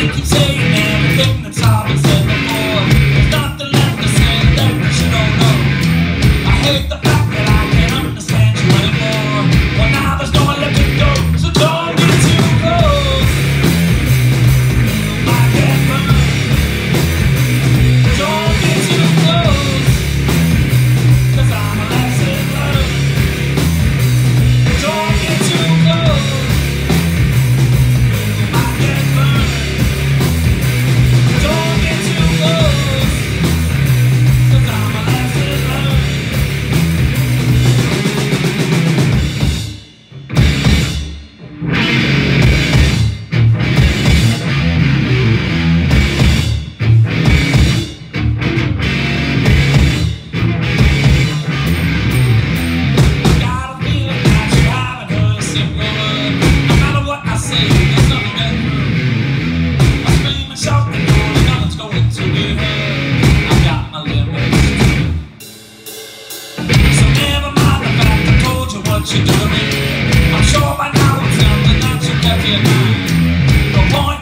keep saying everything that's all been said before. There's nothing left to say that you don't know. I hate the fact that I can't understand you anymore. Well, now there's no one left to go, so don't get too close. I get burned. Don't get too close, 'cause I'm a lesson learned. Don't get too close. I get burned. Don't get too close, 'cause I'm a lesson learned. Got a feeling that you haven't heard a single word. No matter what I say, there's nothing get through. I scream and shout and yell, and nothing's going to be heard. I've got my limits. So never mind the fact I told you what you're doing. I'm sure by now it's something that you kept in mind. No point